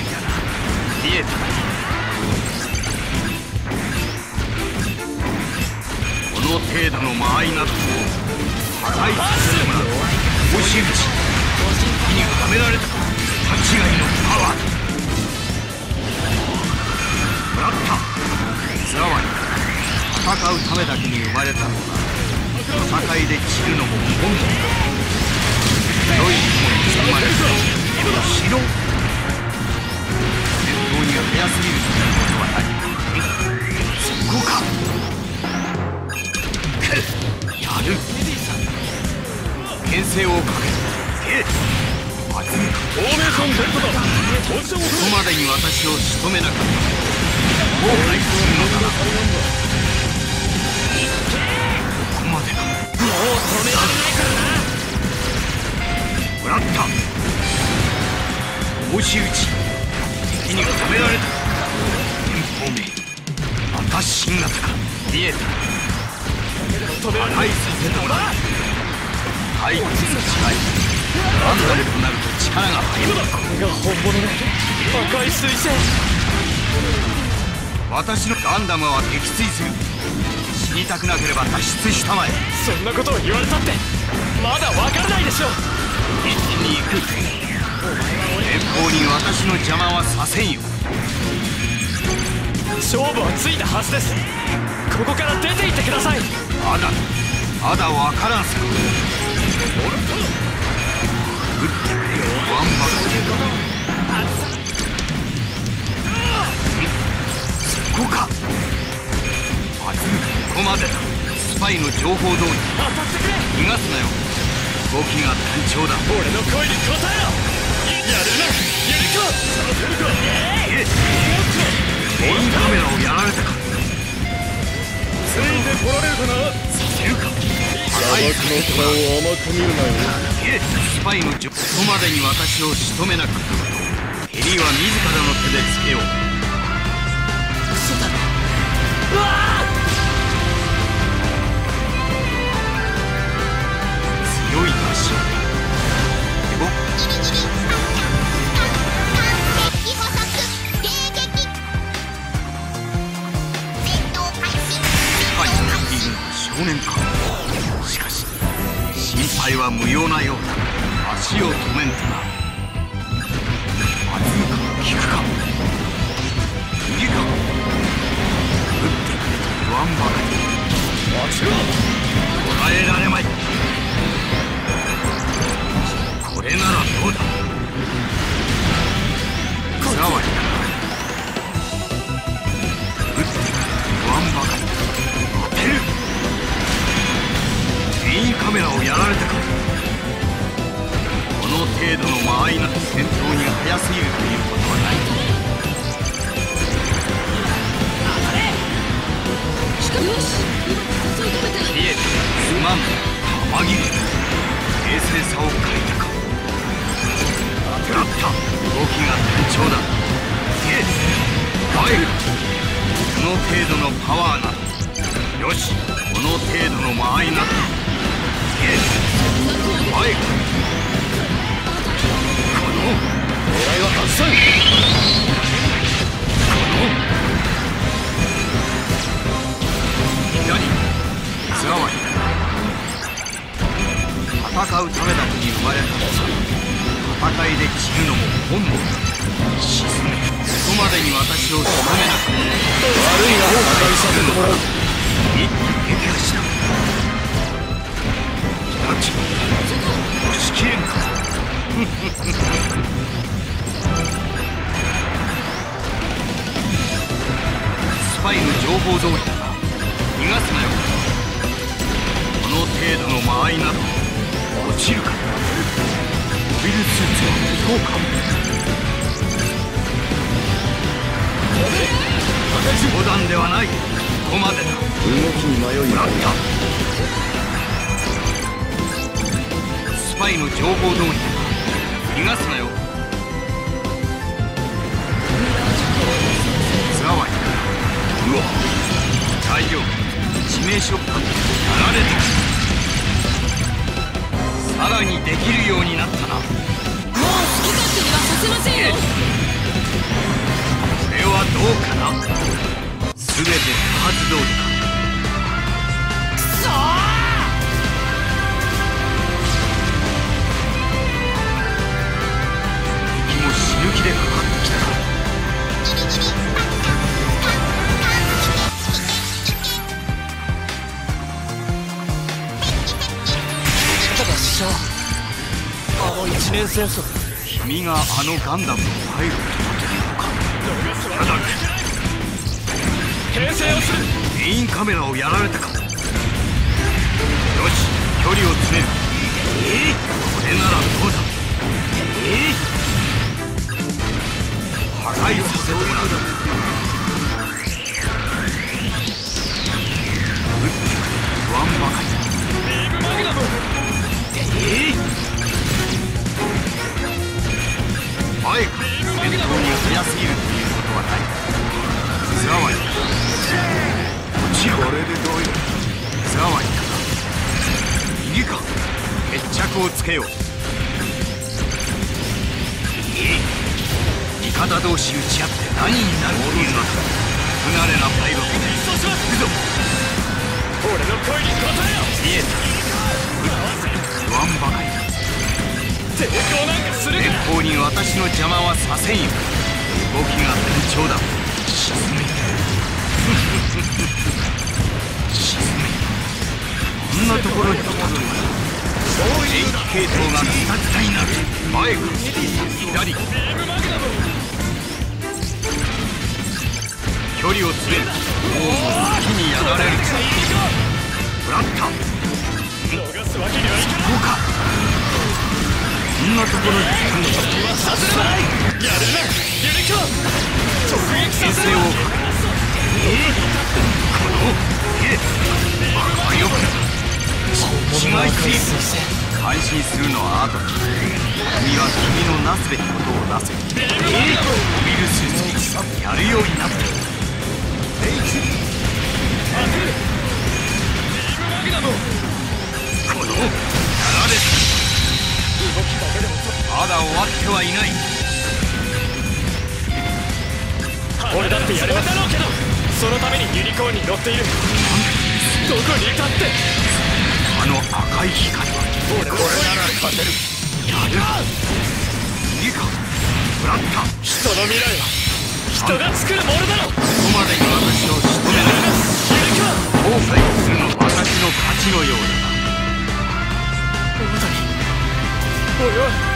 たな。見えた。この程度の間合いなど破壊させるもの。押し打ち火にはめられた勘違いのパワーだ。もらった。ザワに戦うためだけに生まれたのだ。戦いで散るのも本能だ。良い雲に包まれる城。戦闘には早すぎるということはない。そこか。やる。牽制をかける。フォーメーションデッドだ。ここまでに私を仕留めなかった。後悔するのだ。ここまでだ。もう止められないからな。もらった。押し打ち敵には止められた。天保名また新型か。見えた。破壊させたのだ。廃棄する違い。ガンダムとなると力が入る。これが本物の破壊彗星。私のガンダムは撃墜する。死にたくなければ脱出したまえ。 そんなことを言われたってまだわからないでしょ。 一気に行く。連邦に私の邪魔はさせんよ。 勝負はついたはずです。ここから出て行ってください。 まだわからんさ。撃ってくれよ。ワンバカ。そこか。ここまでだ。スパイの情報通り当たってくれ。 逃がすなよ。動きが単調だ。 俺の声に応えろ。やるなユニコ。させるか。 メインカメラをやられたか。 ついてこられるかな。 させるか。 砂漠の顔を甘く見るなよ。 スパイのここまでに私を仕留めなかったことヘリは自らの手でつけよう。 嘘だろ。うわあ。 強い足。少年か。しかし心配は無用なようだ。足を止めんとな。まずいか効くか。いいか。撃ってくれと言わんばかり。もちろん捕らえられまい。これならどうだ。ザワリだ。撃ってくれと言わんばかり。当てる。メインカメラをやられたか。この程度の間合いなく戦闘に早すぎるということはない。 よし、今誘い止めた。 いえ、すまん。玉切れ。冷静さを欠いたか。食らった。動きが単調だ。いえ、帰る。この程度のパワーなど。よし、この程度の間合いなど。前か。この狙いは外さん。この左ザワリだ。戦うためだけに生まれたのさ。戦いで散るのも本能だ。沈め。ここまでに私を仕留めなかった。悪いが破壊させてもらう。一気に撃破した。押し切れんか。スパイの情報通りだな。逃がすなよ。この程度の間合いなど落ちるか。モビルスーツは無効か。冗談ではない。ここまでだ。動きに迷いがあった。 スパイの情報通りだ。逃がすなよ。ザワリだ。うわ、大丈夫。致命ショックやられた。さらにできるようになったな。 もう好き勝手にはさせませんよ。 これはどうかな。全て手はず通りか。 くそ敵も死ぬ気でかかってきたか。 ただ師匠、あの一年戦争、 君があのガンダムのパイロットだというのか。やだね。 牽制をする。 メインカメラをやられたか。よし、距離を詰める。これならどうだ。破壊させてもらう。不安ばかりだ。 ビームマグナム。 前か戦闘に早すぎるということはない。水泡に落ちろ。これでどうよ。水泡に右か。決着をつけよう。味方同士打ち合って何になるというのだ。不慣れなパイロットでそうします。 行くぞ。 俺の声に応えよ。 見えた。不安ばかりだ。 抵抗なんかする前か。 方に私の邪魔はさせんよ。動きが単調だ。沈め沈め。こんなところに来たとは。電気系統がズタズタになる。前か左。 ビームマグナム。 距離を詰める。もう好きにやられる。フラッタ。 逃すわけにはいかない。 こうか。こんなところに来るのか。 させればやるな。ユニコ直撃させろ。 牽制をかける。このバカよく違いすぎる。安心するのは後だ。君は君のなすべきことをなせ。モビルスーツにやるようになった。このやられた。まだ終わってはいない。 俺だってやれますだろうけど、そのためにユニコーンに乗っている。どこにいたって。 あの赤い光は俺なら勝てる。 やる。いいかフラッタ。 人の未来は人が作るものだろ。 ここまでに私を仕留められる。 ユニコーン。 後悔するのは私の勝ちのようだ。 大谷、俺は